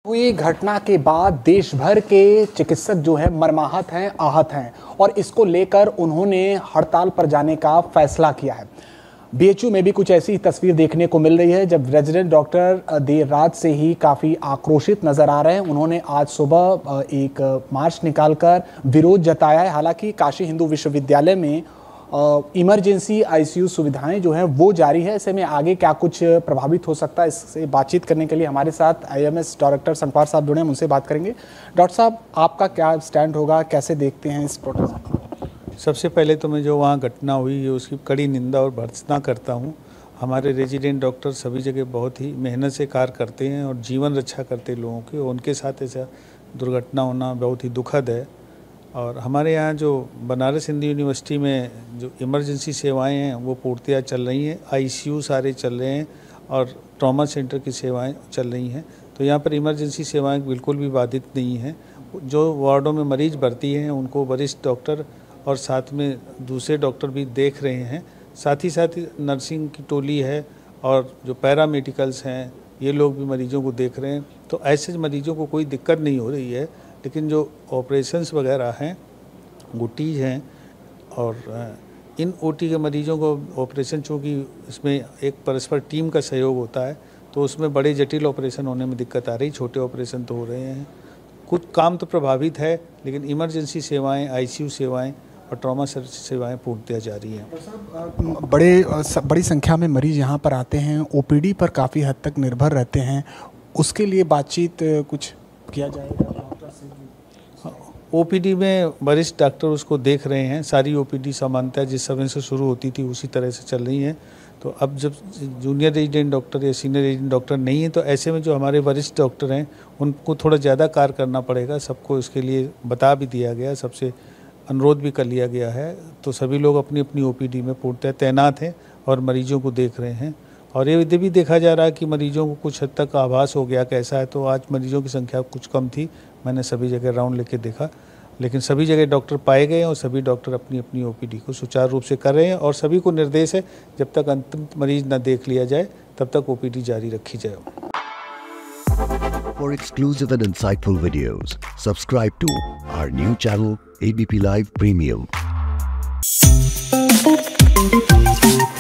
हुई घटना के बाद देश भर के चिकित्सक जो है मर्माहत हैं, आहत हैं और इसको लेकर उन्होंने हड़ताल पर जाने का फैसला किया है। बीएचयू में भी कुछ ऐसी तस्वीर देखने को मिल रही है जब रेजिडेंट डॉक्टर देर रात से ही काफ़ी आक्रोशित नजर आ रहे हैं। उन्होंने आज सुबह एक मार्च निकालकर विरोध जताया है। हालांकि काशी हिंदू विश्वविद्यालय में इमरजेंसी आईसीयू सुविधाएं जो हैं वो जारी है। ऐसे में आगे क्या कुछ प्रभावित हो सकता है, इससे बातचीत करने के लिए हमारे साथ आईएमएस डायरेक्टर संकपाल साहब जुड़े हैं, उनसे बात करेंगे। डॉक्टर साहब, आपका क्या स्टैंड होगा, कैसे देखते हैं इस प्रोटेस्ट? सबसे पहले तो मैं जो वहाँ घटना हुई है उसकी कड़ी निंदा और भर्त्सना करता हूँ। हमारे रेजिडेंट डॉक्टर सभी जगह बहुत ही मेहनत से कार्य करते हैं और जीवन रक्षा करते हैं लोगों की, और उनके साथ ऐसा दुर्घटना होना बहुत ही दुखद है। और हमारे यहाँ जो बनारस हिंदू यूनिवर्सिटी में जो इमरजेंसी सेवाएं हैं वो पूर्तियाँ चल रही हैं, आईसीयू सारे चल रहे हैं और ट्रॉमा सेंटर की सेवाएं चल रही हैं। तो यहाँ पर इमरजेंसी सेवाएं बिल्कुल भी बाधित नहीं हैं। जो वार्डों में मरीज भर्ती हैं उनको वरिष्ठ डॉक्टर और साथ में दूसरे डॉक्टर भी देख रहे हैं। साथ ही नर्सिंग की टोली है और जो पैरामेडिकल्स हैं ये लोग भी मरीजों को देख रहे हैं। तो ऐसे मरीजों को कोई दिक्कत नहीं हो रही है। लेकिन जो ऑपरेशंस वगैरह हैं, ओटीज हैं, और इन ओटी के मरीजों को ऑपरेशन, चूँकि इसमें एक परस्पर टीम का सहयोग होता है तो उसमें बड़े जटिल ऑपरेशन होने में दिक्कत आ रही। छोटे ऑपरेशन तो हो रहे हैं, कुछ काम तो प्रभावित है, लेकिन इमरजेंसी सेवाएं, आईसीयू सेवाएं और ट्रॉमा सेवाएं पूर्णतः जारी हैं। बड़ी संख्या में मरीज यहाँ पर आते हैं, ओपीडी पर काफ़ी हद तक निर्भर रहते हैं, उसके लिए बातचीत कुछ किया जाएगा? ओपीडी में वरिष्ठ डॉक्टर उसको देख रहे हैं। सारी ओपीडी सामान्यतः जिस समय से शुरू होती थी उसी तरह से चल रही हैं। तो अब जब जूनियर रेजिडेंट डॉक्टर या सीनियर रेजिडेंट डॉक्टर नहीं है तो ऐसे में जो हमारे वरिष्ठ डॉक्टर हैं उनको थोड़ा ज़्यादा कार्य करना पड़ेगा। सबको इसके लिए बता भी दिया गया, सबसे अनुरोध भी कर लिया गया है। तो सभी लोग अपनी अपनी ओपीडी में पूर्णतः तैनात हैं और मरीजों को देख रहे हैं। और ये भी देखा जा रहा है कि मरीजों को कुछ हद तक आभास हो गया कैसा है। तो आज मरीजों की संख्या कुछ कम थी, मैंने सभी जगह राउंड लेके देखा, लेकिन सभी जगह डॉक्टर पाए गए और सभी डॉक्टर अपनी अपनी ओपीडी को सुचारू रूप से कर रहे हैं। और सभी को निर्देश है जब तक अंतिम मरीज न देख लिया जाए तब तक ओपीडी जारी रखी जाए। For exclusive and insightful videos, subscribe to our new channel ABP Live Premium.